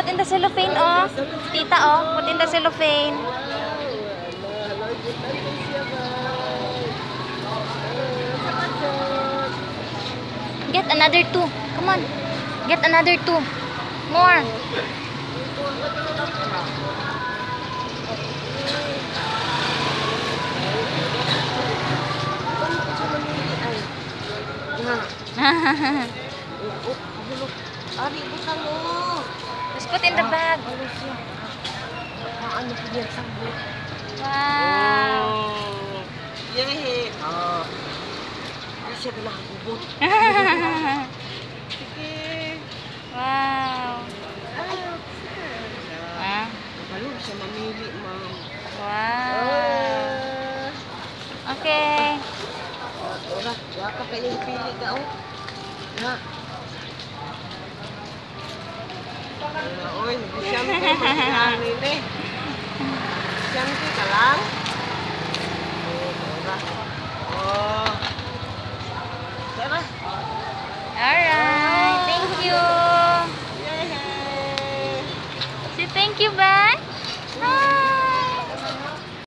Put in the cellophane, oh. Tita, oh. Put in the cellophane. Get another 2. Come on. Get another 2. More. Ari, bukan mo. Just put in the bag. Ano po yan sa buhay? Wow. Yay! Hindi siya nakakubot. Sige. Wow. Ah. Balo siya mamili, ma'am. Wow. Okay. Ora, wala ka pili ka, oh. Na. Oy, siyempre, masihangin eh. Siyempre ka lang.